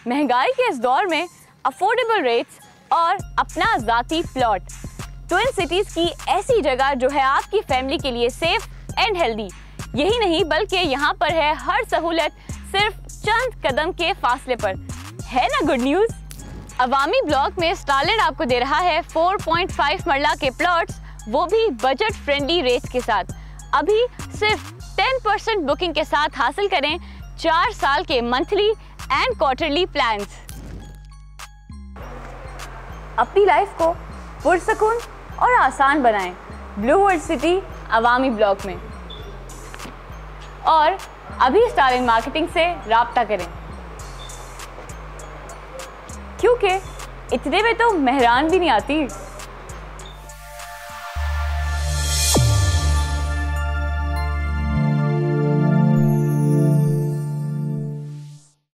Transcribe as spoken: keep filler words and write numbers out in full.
महंगाई के इस दौर में अफोर्डेबल रेट्स और अपना ज़ाती प्लॉट, ट्विन सिटीज़ की ऐसी जगह जो है आपकी फैमिली के लिए सेफ एंड हेल्दी। यही नहीं बल्कि यहाँ पर है हर सहूलत सिर्फ चंद कदम के फासले पर। है ना गुड न्यूज़? अवामी ब्लॉक में स्टारलैंड आपको दे रहा है चार पॉइंट पाँच मरला के प्लॉट्स, वो भी बजट फ्रेंडली रेट्स के साथ। अभी सिर्फ दस परसेंट बुकिंग के साथ हासिल करें चार साल के मंथली एंड क्वार्टरली प्लान्स। अपनी लाइफ को पुरसकून और आसान बनाएं blue world city Awami block में, और अभी स्टारलैंड मार्केटिंग से राब्ता करें, क्योंकि इतने में तो मेहरान भी नहीं आती।